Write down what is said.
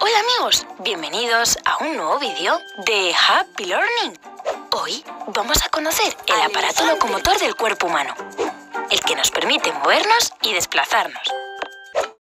Hola amigos, bienvenidos a un nuevo vídeo de Happy Learning. Hoy vamos a conocer el aparato locomotor del cuerpo humano, el que nos permite movernos y desplazarnos.